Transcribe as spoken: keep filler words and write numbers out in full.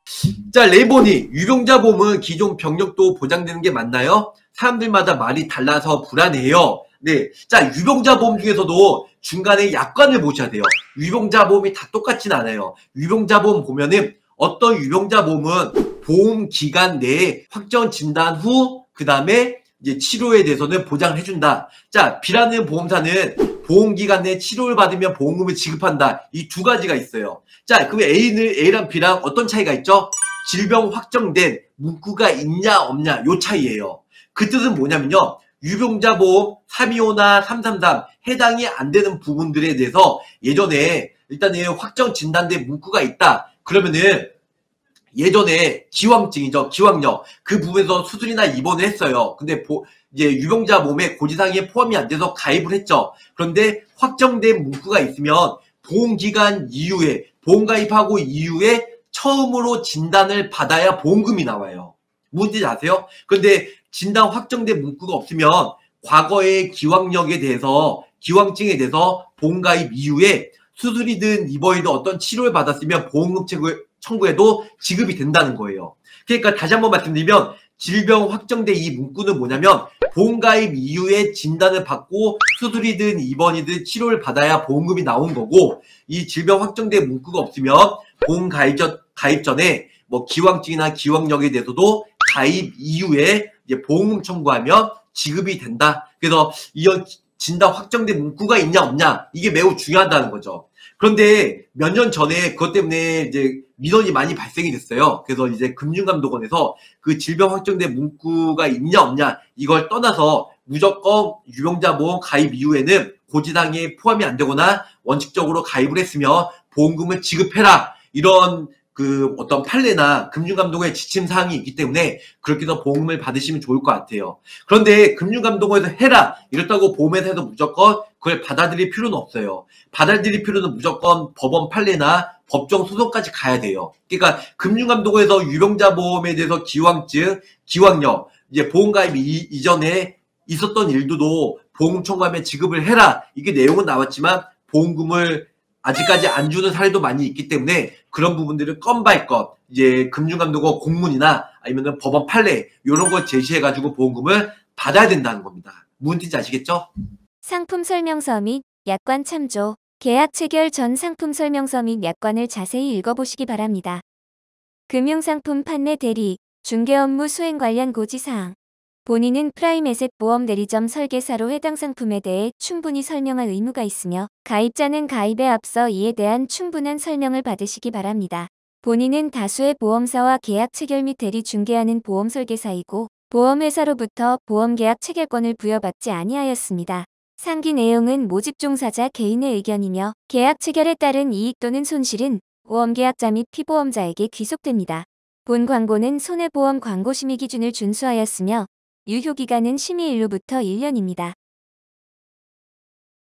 자, 레이보니, 유병자 보험은 기존 병력도 보장되는 게 맞나요? 사람들마다 말이 달라서 불안해요. 네. 자, 유병자 보험 중에서도 중간에 약관을 보셔야 돼요. 유병자 보험이 다 똑같진 않아요. 유병자 보험 보면은 어떤 유병자 보험은 보험 기간 내에 확정 진단 후, 그 다음에 이제 치료에 대해서는 보장을 해준다. 자, B라는 보험사는 보험 기간 내에 치료를 받으면 보험금을 지급한다. 이 두 가지가 있어요. 자, 그럼 A는, A랑 B랑 어떤 차이가 있죠? 질병 확정된 문구가 있냐 없냐 요 차이예요. 그 뜻은 뭐냐면요. 유병자 보험 삼이오나 삼삼삼 해당이 안 되는 부분들에 대해서 예전에 일단은 확정 진단된 문구가 있다. 그러면은 예전에 기왕증이죠. 기왕력. 그 부분에서 수술이나 입원을 했어요. 근데 보, 이제 유병자 보험에 고지사항에 포함이 안 돼서 가입을 했죠. 그런데 확정된 문구가 있으면 보험기간 이후에 보험 가입하고 이후에 처음으로 진단을 받아야 보험금이 나와요. 뭔지 아세요? 그런데 진단 확정된 문구가 없으면 과거의 기왕력에 대해서 기왕증에 대해서 보험 가입 이후에 수술이든 입원이든 어떤 치료를 받았으면 보험금 청구해도 지급이 된다는 거예요. 그러니까 다시 한번 말씀드리면 질병 확정된 이 문구는 뭐냐면 보험 가입 이후에 진단을 받고 수술이든 입원이든 치료를 받아야 보험금이 나온 거고, 이 질병 확정된 문구가 없으면 보험 가입 전, 가입 전에 뭐 기왕증이나 기왕력에 대해서도 가입 이후에 이제 보험금 청구하면 지급이 된다. 그래서 이런 진단 확정된 문구가 있냐 없냐 이게 매우 중요하다는 거죠. 그런데 몇 년 전에 그것 때문에 이제 민원이 많이 발생이 됐어요. 그래서 이제 금융감독원에서 그 질병 확정된 문구가 있냐 없냐 이걸 떠나서 무조건 유병자 보험 가입 이후에는 고지사항에 포함이 안 되거나 원칙적으로 가입을 했으면 보험금을 지급해라. 이런 그 어떤 판례나 금융감독원의 지침 사항이 있기 때문에 그렇게 해서 보험금을 받으시면 좋을 것 같아요. 그런데 금융감독원에서 해라 이렇다고 보험회사에서 무조건 그걸 받아들일 필요는 없어요. 받아들일 필요는 무조건 법원 판례나 법정 소송까지 가야 돼요. 그러니까 금융감독원에서 유병자 보험에 대해서 기왕증, 기왕력, 이제 보험가입 이, 이전에 있었던 일도 보험 청구하면 지급을 해라. 이게 내용은 나왔지만 보험금을 아직까지 안 주는 사례도 많이 있기 때문에 그런 부분들을 건바이 건 이제 금융감독원 공문이나 아니면 법원 판례 이런 걸 제시해가지고 보험금을 받아야 된다는 겁니다. 무슨 뜻인지 아시겠죠? 상품 설명서 및 약관 참조. 계약 체결 전 상품 설명서 및 약관을 자세히 읽어보시기 바랍니다. 금융상품 판매 대리, 중개 업무 수행 관련 고지사항. 본인은 프라임에셋 보험 대리점 설계사로 해당 상품에 대해 충분히 설명할 의무가 있으며 가입자는 가입에 앞서 이에 대한 충분한 설명을 받으시기 바랍니다. 본인은 다수의 보험사와 계약 체결 및 대리 중개하는 보험 설계사이고 보험회사로부터 보험계약 체결권을 부여받지 아니하였습니다. 상기 내용은 모집 종사자 개인의 의견이며 계약 체결에 따른 이익 또는 손실은 보험계약자 및 피보험자에게 귀속됩니다. 본 광고는 손해보험 광고 심의 기준을 준수하였으며 유효기간은 심의일로부터 일 년입니다.